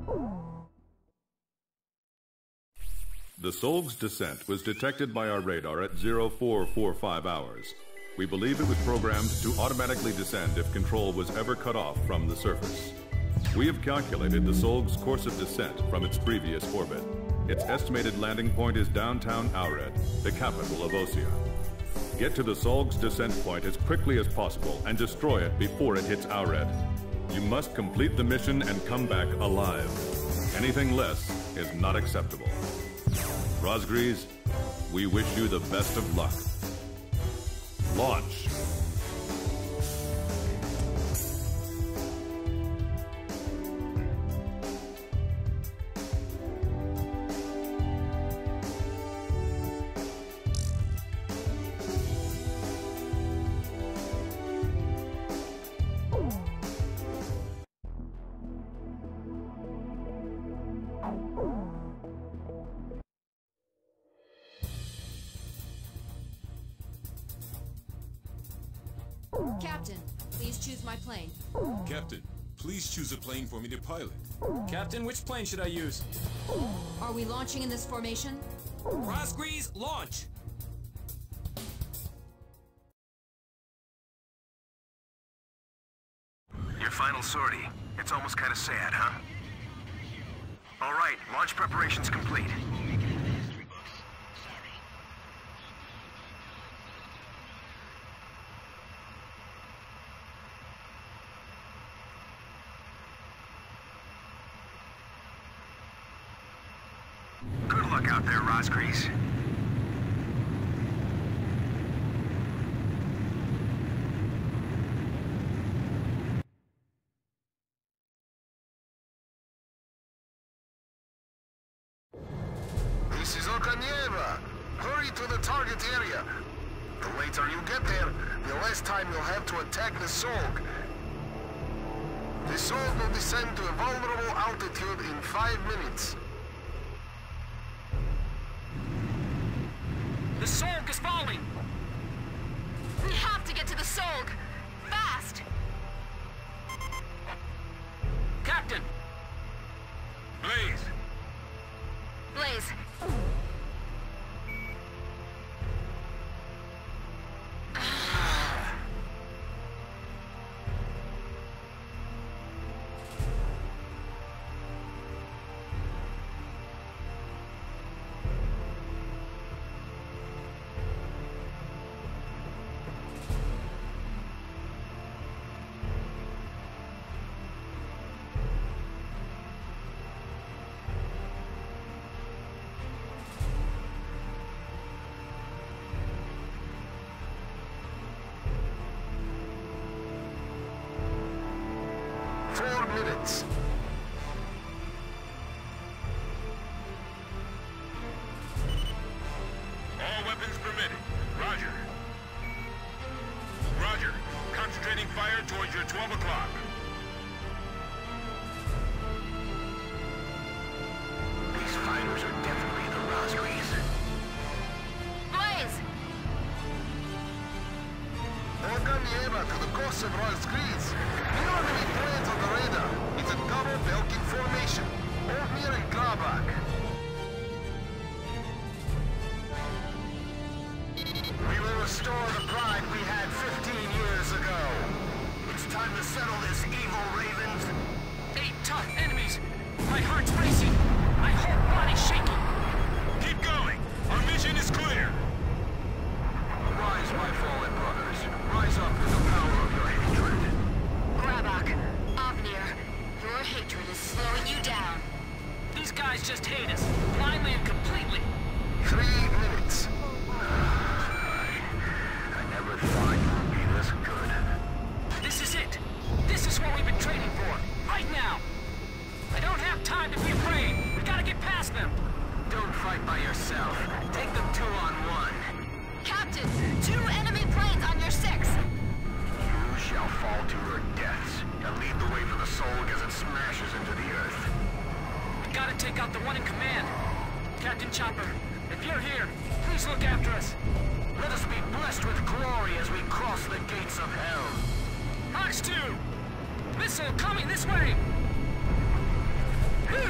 The SOLG's descent was detected by our radar at 0445 hours. We believe it was programmed to automatically descend if control was ever cut off from the surface. We have calculated the SOLG's course of descent from its previous orbit. Its estimated landing point is downtown Aured, the capital of Osea. Get to the SOLG's descent point as quickly as possible and destroy it before it hits Aured. You must complete the mission and come back alive. Anything less is not acceptable. Rosgrees, we wish you the best of luck. Launch. Captain, please choose my plane. Captain, please choose a plane for me to pilot. Captain, which plane should I use? Are we launching in this formation? Rosgrees, launch! Your final sortie. It's almost kind of sad, huh? All right, launch preparations complete. Good luck out there, Rosgrees. This is Okanieva. Hurry to the target area. The later you get there, the less time you'll have to attack the SOLG. The SOLG will descend to a vulnerable altitude in 5 minutes. The SOLG is falling! We have to get to the SOLG! Fast! Captain! Blaze! Blaze! Minutes. All weapons permitted. Roger. Roger. Concentrating fire towards your 12 o'clock. These fighters are definitely the Rosgrees. Blaze! Okanieva to the coast of Rosgrees. No enemy planes on the radar. It's a double Belkin formation. Ormir and Grabak. We will restore the pride we had 15 years ago. It's time to settle this, evil ravens. 8 tough enemies! My heart's racing! My whole body's shaking! Keep going. Our mission is clear. Rise, my fallen brothers. Rise up in the power of your hatred. Grabak, Avnir, your hatred is slowing you down. These guys just hate us, blindly and completely. 3 minutes. I never thought you would be this good. This is it! This is what we've been training for, right now! I don't have time to be afraid! We gotta get past them! Don't fight by yourself. Take them 2-on-1. Captain, 2 enemy planes on your 6! You shall fall to your deaths and lead the way for the SOLG as it smashes into the earth. We gotta take out the one in command. Captain Chopper, if you're here, please look after us. Let us be blessed with glory as we cross the gates of hell. March 2! Missile coming this way!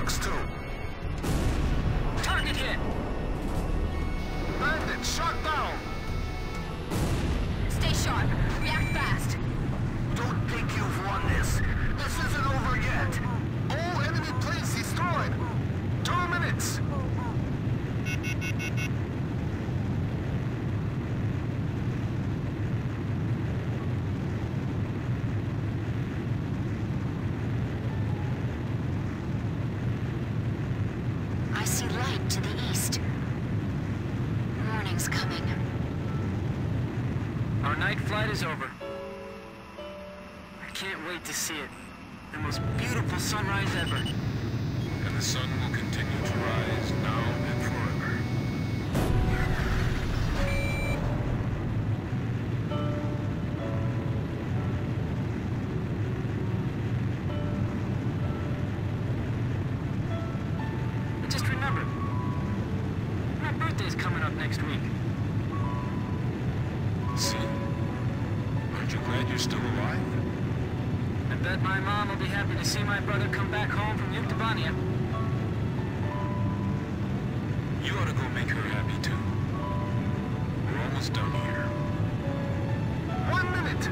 Sogs too. Target hit! Bandit shot down. Stay sharp. React fast. Don't think you've won this. This isn't over yet. All enemy planes destroyed. 2 minutes. I see light to the east. Morning's coming. Our night flight is over. I can't wait to see it. The most beautiful sunrise ever. And the sun will continue to rise now and forever. And just remember, my birthday's coming up next week. See? Aren't you glad you're still alive? I bet my mom will be happy to see my brother come back home from Yuktavania. You ought to go make her happy too. We're almost done here. 1 minute.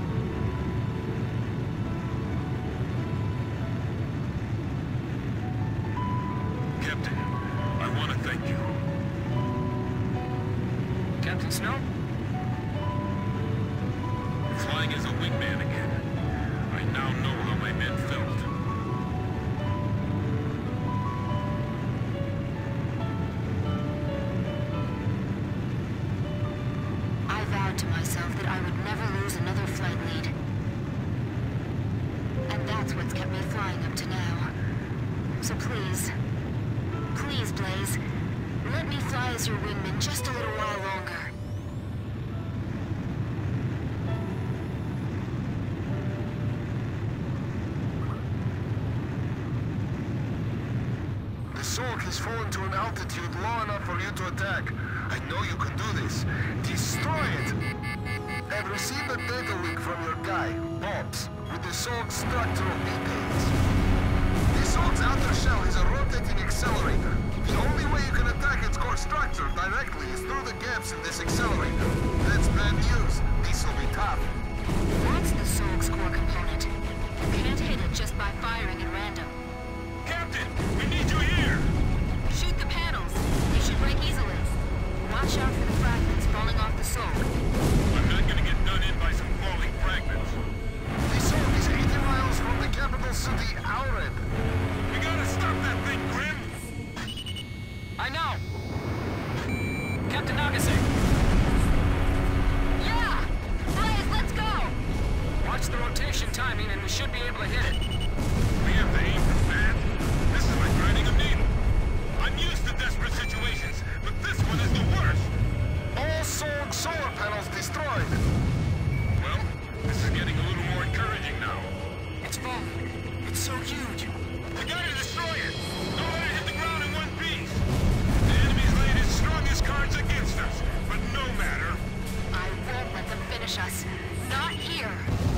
Captain, I want to thank you. Captain Snow? Flying as a wingman again. I now know how my men felt. I vowed to myself that I would never lose another flight lead. And that's what's kept me flying up to now. So please, please, Blaze, let me fly as your wingman just a little while longer. The SOG has fallen to an altitude low enough for you to attack. I know you can do this. Destroy it! And receive a data link from your guy, Bobs, with the SOG structural details. The SOG's outer shell is a rotating accelerator. The only way you can attack its core structure directly is through the gaps in this accelerator. That's bad news. This will be tough. What's the SOG's core component? You can't hit it just by firing at random. Captain, we need you here! Shoot the panels. They should break easily. Watch out for the fragments falling off the SOG. I'm not gonna get done in by some falling fragments. The SOG is 80 miles from the capital city, Aured. We gotta stop that thing, Grim! I know! Captain Nagase! Yeah! Blaze, let's go! Watch the rotation timing and we should be able to hit it. We have to aim for that. This is like grinding a needle. I'm used to desperate situations, but this one is the worst. All SOG solar panels destroyed. Well, this is getting a little more encouraging now. It's falling. It's so huge. We gotta destroy it! Don't let it hit the ground in one piece! The enemy's laid his strongest cards against us, but no matter. I won't let them finish us. Not here.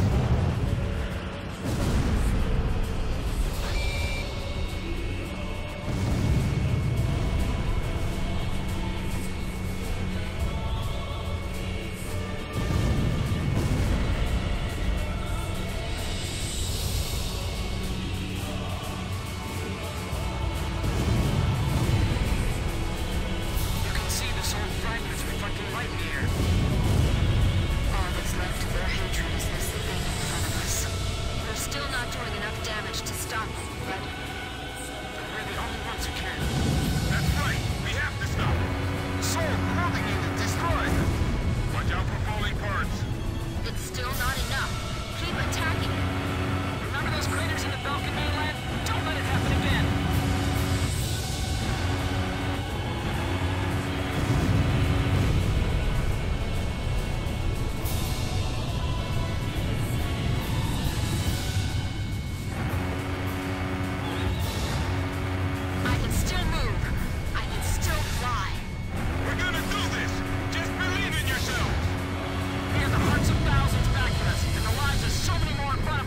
You can see the soul fragments reflecting light in the air. All that's left of their hatred is this thing in front of us. We're still not doing enough damage to stop them, but We're the only ones who can. That's right, we have to stop it. SOG holding unit destroyed. Watch out for falling parts. it's still not enough. Keep attacking it. Remember those craters in the Balkan mainland? Don't let it happen again! I can still move. I can still fly. We're gonna do this! Just believe in yourself! We have the hearts of thousands backing us, and the lives of so many more in front of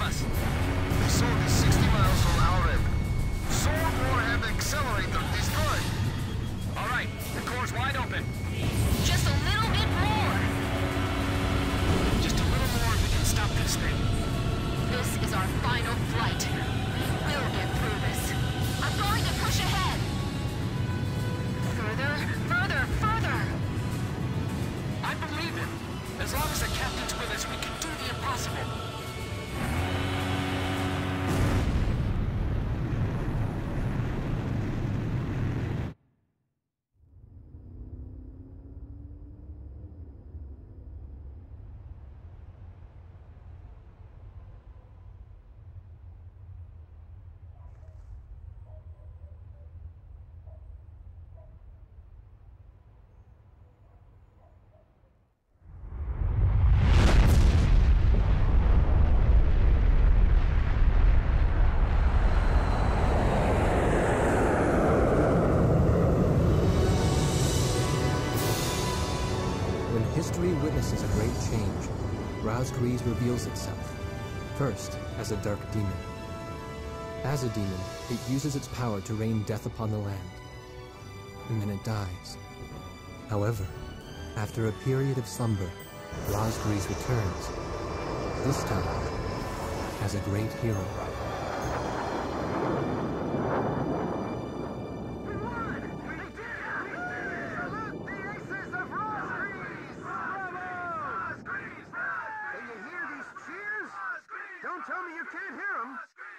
our final flight. We will get through this. I'm going to push ahead. Further, further, further. I believe him. As long as the captain's with us, we can do the impossible. History witnesses a great change. Roused Grease reveals itself, first as a dark demon. As a demon, it uses its power to rain death upon the land, and then it dies. However, after a period of slumber, Roused Grease returns, this time as a great hero. Don't tell me you can't hear them.